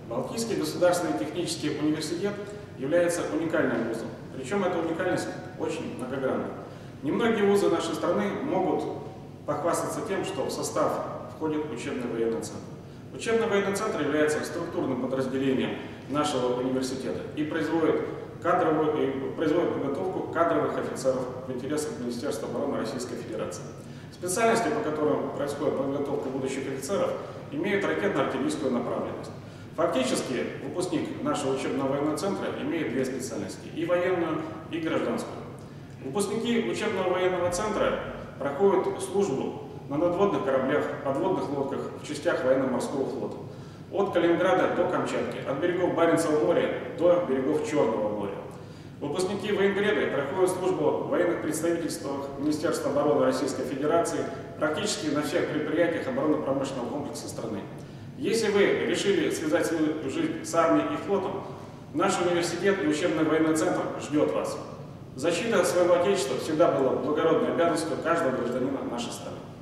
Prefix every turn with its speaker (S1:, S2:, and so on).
S1: Балтийский государственный технический университет является уникальным вузом. Причем эта уникальность очень многогранна. Немногие вузы нашей страны могут похвастаться тем, что в состав входит учебный военный центр. Учебный военный центр является структурным подразделением нашего университета и производит подготовку кадровых офицеров в интересах Министерства обороны Российской Федерации. Специальности, по которым происходит подготовка будущих офицеров, имеют ракетно-артиллерийскую направленность. Фактически, выпускник нашего учебного военного центра имеет две специальности – и военную, и гражданскую. Выпускники учебного военного центра проходят службу на надводных кораблях, подводных лодках в частях военно-морского флота. От Калининграда до Камчатки, от берегов Баренцева моря до берегов Черного моря. Выпускники военкореды проходят службу в военных представительствах Министерства обороны Российской Федерации практически на всех предприятиях оборонно-промышленного комплекса страны. Если вы решили связать свою жизнь с армией и флотом, наш университет и учебный военный центр ждет вас. Защита своего Отечества всегда была благородной обязанностью каждого гражданина нашей страны.